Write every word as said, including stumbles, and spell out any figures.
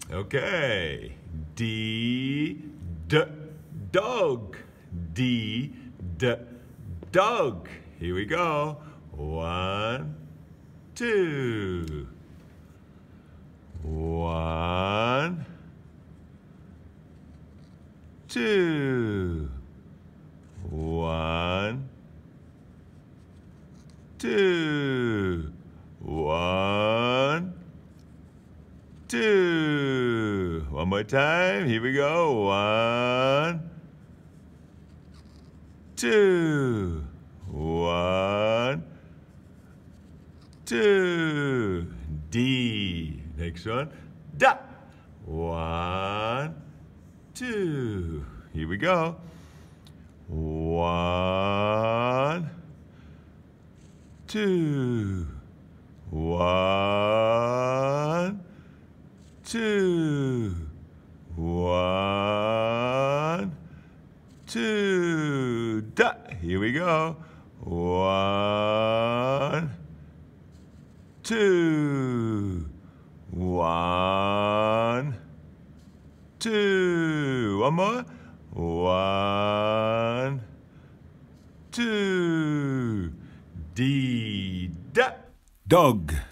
Okay. D, d, dog. D, d, dog. Here we go. One, two. One, two. One, two. One, two. One more time. Here we go. One, two. One, two. D. Next one. Da. One, two. Here we go. One, two. One, two. One, two. Da. Here we go. One, two. One, two. One more. One, two. D, da. Dog.